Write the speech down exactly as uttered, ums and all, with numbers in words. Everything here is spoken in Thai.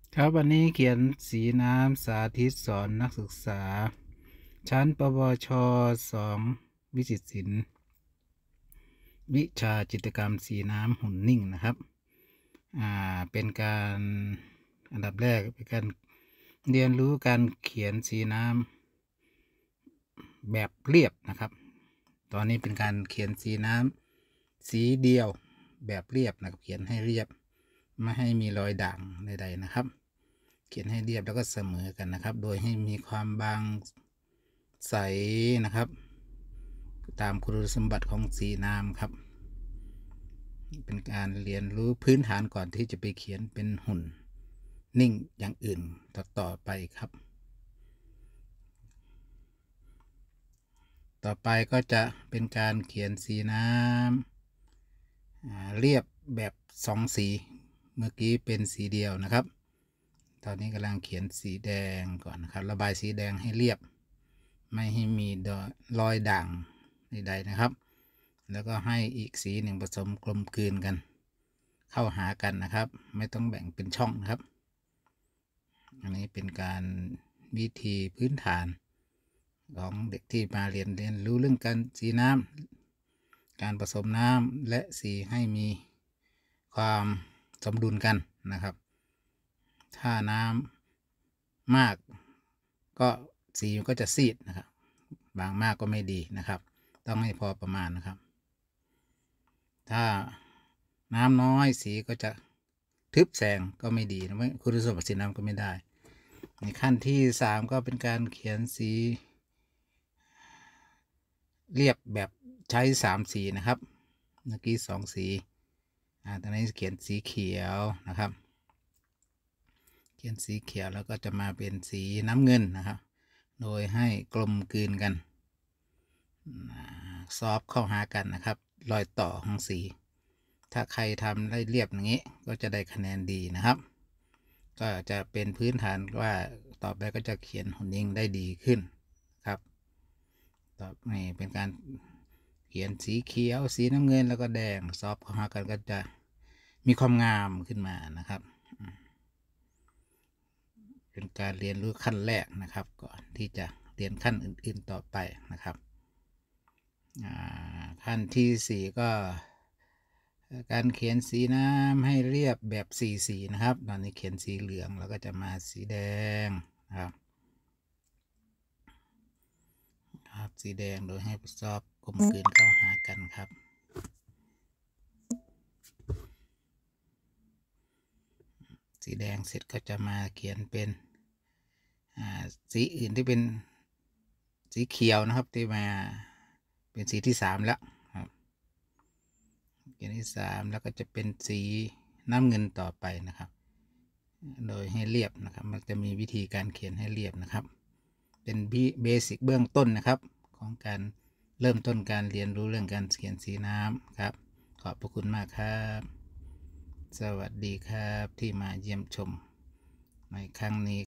ครับวันนี้เขียนสีน้ำสาธิตสอนนักศึกษาชั้นปวชสองวิจิตรศิลป์วิชาจิตรกรรมสีน้ำหุ่นนิ่งนะครับอ่าเป็นการอันดับแรกเป็นการเรียนรู้การเขียนสีน้ำแบบเรียบนะครับตอนนี้เป็นการเขียนสีน้ำสีเดียวแบบเรียบนะครับเขียนให้เรียบไม่ให้มีรอยด่างใดๆนะครับเขียนให้เรียบแล้วก็เสมอกันนะครับโดยให้มีความบางใสนะครับตามคุณสมบัติของสีน้ำครับเป็นการเรียนรู้พื้นฐานก่อนที่จะไปเขียนเป็นหุ่นนิ่งอย่างอื่นต่อต่อไปครับต่อไปก็จะเป็นการเขียนสีน้ำเรียบแบบสองสีเมื่อกี้เป็นสีเดียวนะครับตอนนี้กำลังเขียนสีแดงก่อนนะครับระบายสีแดงให้เรียบไม่ให้มีรอยด่างใดๆนะครับแล้วก็ให้อีกสีหนึ่งผสมกลมกลืนกันเข้าหากันนะครับไม่ต้องแบ่งเป็นช่องนะครับอันนี้เป็นการวิธีพื้นฐานของเด็กที่มาเรียนเรียนรู้เรื่องการสีน้ำการผสมน้ำและสีให้มีความสมดุลกันนะครับถ้าน้ำมากก็สีก็จะซีดนะครับบางมากก็ไม่ดีนะครับต้องให้พอประมาณนะครับถ้าน้ำน้อยสีก็จะทึบแสงก็ไม่ดีนะคุณสมบัติสีน้ำก็ไม่ได้ในขั้นที่สามก็เป็นการเขียนสีเรียบแบบใช้สามสีนะครับเมื่อกี้สองสีอ่าตอนนี้เขียนสีเขียวนะครับเขียนสีเขียวแล้วก็จะมาเป็นสีน้ำเงินนะครับโดยให้กลมกลืนกันซอฟเข้าหากันนะครับรอยต่อของสีถ้าใครทำได้เรียบอย่างนี้ก็จะได้คะแนนดีนะครับก็จะเป็นพื้นฐานว่าต่อไปก็จะเขียนหุ่นนิ่งได้ดีขึ้นครับต่อนี่เป็นการเขียนสีเขียวสีน้ำเงินแล้วก็แดงซอฟเข้าหากันก็จะมีความงามขึ้นมานะครับเป็นการเรียนรู้ขั้นแรกนะครับก่อนที่จะเรียนขั้นอื่นๆต่อไปนะครับขั้นที่สี่ก็การเขียนสีน้ำให้เรียบแบบสีสีนะครับตอนนี้เขียนสีเหลืองแล้วก็จะมาสีแดงนะครับครับสีแดงโดยให้ซอฟกลมกลืนเข้าหากันครับสีแดงเสร็จก็จะมาเขียนเป็นสีอื่นที่เป็นสีเขียวนะครับที่มาเป็นสีที่สามแล้วครับเขียนที่สามแล้วก็จะเป็นสีน้ำเงินต่อไปนะครับโดยให้เรียบนะครับมันจะมีวิธีการเขียนให้เรียบนะครับเป็นเบสิกเบื้องต้นนะครับของการเริ่มต้นการเรียนรู้เรื่องการเขียนสีน้ำครับขอบพระคุณมากครับสวัสดีครับที่มาเยี่ยมชมในครั้งนี้